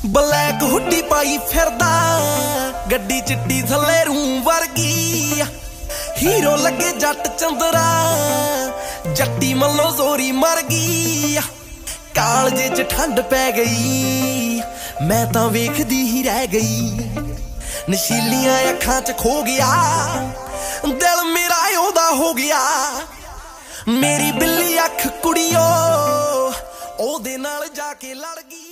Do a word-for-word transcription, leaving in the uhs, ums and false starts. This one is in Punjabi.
ਬਲੈਕ ਹੁੱਡੀ ਪਾਈ ਫਿਰਦਾ, ਗੱਡੀ ਚਿੱਟੀ ਥੱਲੇ ਰੂ ਵਰਗੀ, ਹੀਰੋ ਲੱਗੇ ਜੱਟ ਚੰਦਰਾ, ਜੱਟੀ ਮੱਲੋ ਜ਼ੋਰੀ ਮਰ ਗਈ। ਕਾਲਜੇ ਚ ਠੰਡ ਪੈ ਗਈ, ਮੈਂ ਤਾਂ ਵੇਖਦੀ ਹੀ ਰਹਿ ਗਈ, ਨਸ਼ੀਲੀਆਂ ਅੱਖਾਂ ਚ ਖੋ ਗਿਆ, ਦਿਲ ਮੇਰਾ ਉਹਦਾ ਹੋ ਗਿਆ। ਮੇਰੀ ਬਿੱਲੀ ਅੱਖ ਕੁੜੀਓ ਉਹਦੇ ਨਾਲ ਜਾ ਕੇ ਲੜ ਗਈ।